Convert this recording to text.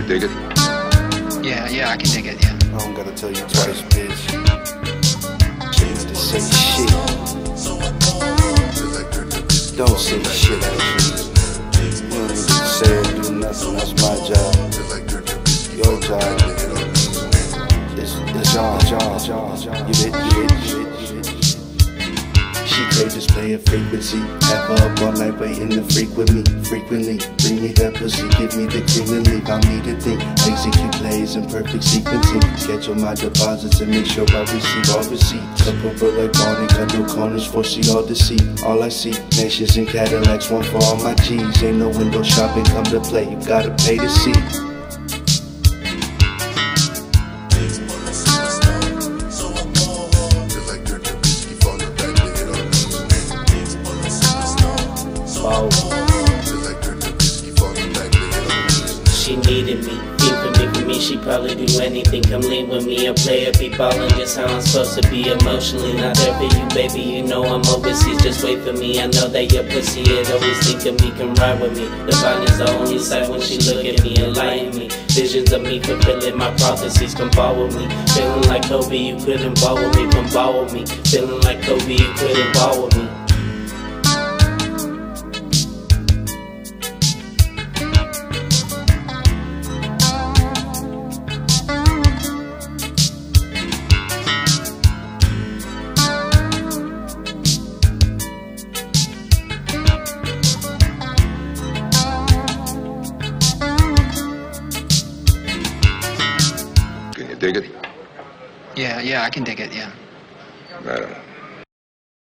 dig it? Yeah, I can dig it, yeah. I don't gotta tell you twice, bitch. Change the same shit. Don't say shit out here. You don't need to say or do nothing, that's my job. Your job. It's job. You bitch. She craves playing frequency. Have her up all night waiting to freak with me. Frequently, bring me that pussy, give me the cream and leave. I need to think, execute plays in perfect sequencing. Schedule my deposits and make sure I receive all receipts. Cup over like Barney, cut no corners, foresee all deceit. All I see, mansions and Cadillacs, one for all my G's. Ain't no window shopping, come to play, you gotta pay to see. She needed me, for me, she probably do anything. Come lean with me, a player, be ballin', just how I'm supposed to be. Emotionally not there for you, baby, you know I'm overseas, just wait for me. I know that your pussy is always think of me, come ride with me. Divine is the only sight when she look at me, enlighten me. Visions of me fulfilling my prophecies, come ball with me. Feeling like Kobe, you couldn't ball with me, come ball with me. Feeling like Kobe, you couldn't ball with me. Can you dig it? Yeah, I can dig it, yeah. Madam.